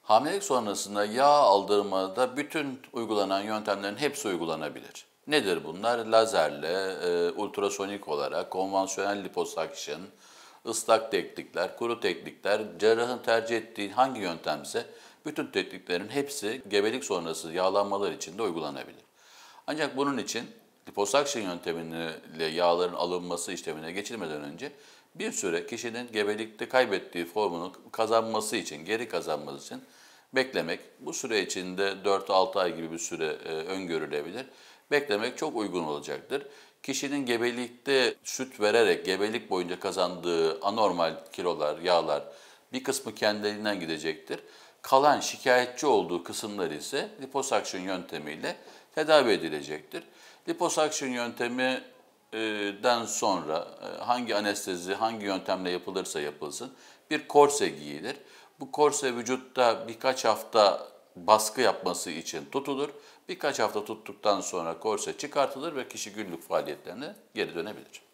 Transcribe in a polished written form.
Hamilelik sonrasında yağ aldırmada bütün uygulanan yöntemlerin hepsi uygulanabilir. Nedir bunlar? Lazerle, ultrasonik olarak, konvansiyonel liposakşın, ıslak teknikler, kuru teknikler, cerrahın tercih ettiği hangi yöntemse bütün tekniklerin hepsi gebelik sonrası yağlanmalar için de uygulanabilir. Ancak bunun için liposakşın yöntemiyle yağların alınması işlemine geçilmeden önce bir süre kişinin gebelikte kaybettiği formunu kazanması için, geri kazanması için beklemek, bu süre içinde 4-6 ay gibi bir süre öngörülebilir. Beklemek çok uygun olacaktır. Kişinin gebelikte süt vererek gebelik boyunca kazandığı anormal kilolar, yağlar bir kısmı kendiliğinden gidecektir. Kalan şikayetçi olduğu kısımlar ise liposakşın yöntemiyle tedavi edilecektir. Liposakşın yönteminden sonra hangi anestezi, hangi yöntemle yapılırsa yapılsın bir korse giyilir. Bu korse vücutta birkaç hafta baskı yapması için tutulur. Birkaç hafta tuttuktan sonra korse çıkartılır ve kişi günlük faaliyetlerine geri dönebilir.